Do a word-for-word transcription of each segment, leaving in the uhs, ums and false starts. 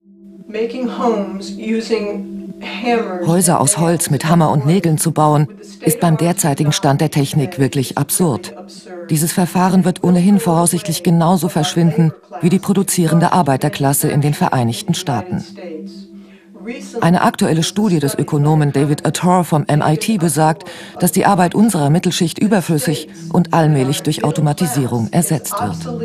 Häuser aus Holz mit Hammer und Nägeln zu bauen, ist beim derzeitigen Stand der Technik wirklich absurd. Dieses Verfahren wird ohnehin voraussichtlich genauso verschwinden wie die produzierende Arbeiterklasse in den Vereinigten Staaten. Eine aktuelle Studie des Ökonomen David Autor vom M I T besagt, dass die Arbeit unserer Mittelschicht überflüssig und allmählich durch Automatisierung ersetzt wird.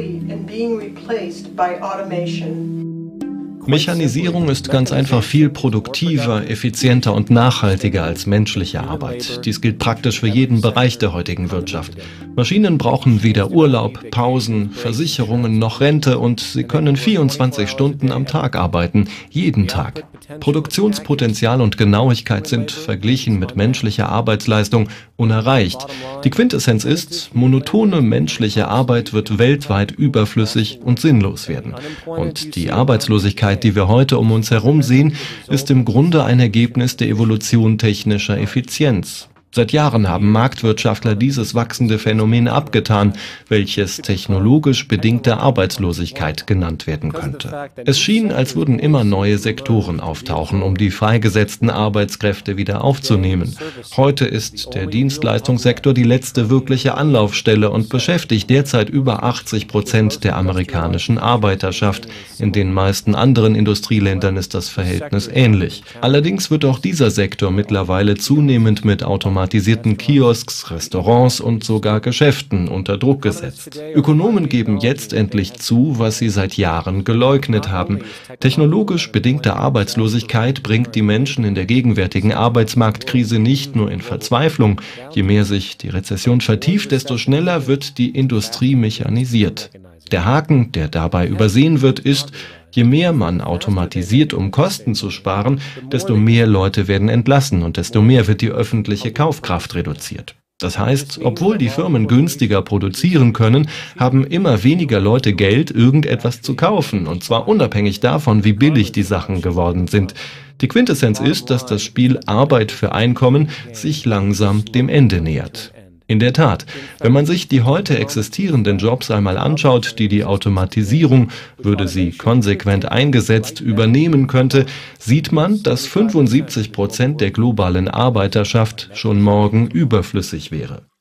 Mechanisierung ist ganz einfach viel produktiver, effizienter und nachhaltiger als menschliche Arbeit. Dies gilt praktisch für jeden Bereich der heutigen Wirtschaft. Maschinen brauchen weder Urlaub, Pausen, Versicherungen noch Rente und sie können vierundzwanzig Stunden am Tag arbeiten, jeden Tag. Produktionspotenzial und Genauigkeit sind verglichen mit menschlicher Arbeitsleistung unerreicht. Die Quintessenz ist, monotone menschliche Arbeit wird weltweit überflüssig und sinnlos werden. Und die Arbeitslosigkeit, die wir heute um uns herum sehen, ist im Grunde ein Ergebnis der Evolution technischer Effizienz. Seit Jahren haben Marktwirtschaftler dieses wachsende Phänomen abgetan, welches technologisch bedingte Arbeitslosigkeit genannt werden könnte. Es schien, als würden immer neue Sektoren auftauchen, um die freigesetzten Arbeitskräfte wieder aufzunehmen. Heute ist der Dienstleistungssektor die letzte wirkliche Anlaufstelle und beschäftigt derzeit über achtzig Prozent der amerikanischen Arbeiterschaft. In den meisten anderen Industrieländern ist das Verhältnis ähnlich. Allerdings wird auch dieser Sektor mittlerweile zunehmend mit Automatisierung automatisierten Kiosks, Restaurants und sogar Geschäften unter Druck gesetzt. Ökonomen geben jetzt endlich zu, was sie seit Jahren geleugnet haben. Technologisch bedingte Arbeitslosigkeit bringt die Menschen in der gegenwärtigen Arbeitsmarktkrise nicht nur in Verzweiflung. Je mehr sich die Rezession vertieft, desto schneller wird die Industrie mechanisiert. Der Haken, der dabei übersehen wird, ist, je mehr man automatisiert, um Kosten zu sparen, desto mehr Leute werden entlassen und desto mehr wird die öffentliche Kaufkraft reduziert. Das heißt, obwohl die Firmen günstiger produzieren können, haben immer weniger Leute Geld, irgendetwas zu kaufen, und zwar unabhängig davon, wie billig die Sachen geworden sind. Die Quintessenz ist, dass das Spiel Arbeit für Einkommen sich langsam dem Ende nähert. In der Tat, wenn man sich die heute existierenden Jobs einmal anschaut, die die Automatisierung, würde sie konsequent eingesetzt, übernehmen könnte, sieht man, dass fünfundsiebzig Prozent der globalen Arbeiterschaft schon morgen überflüssig wäre.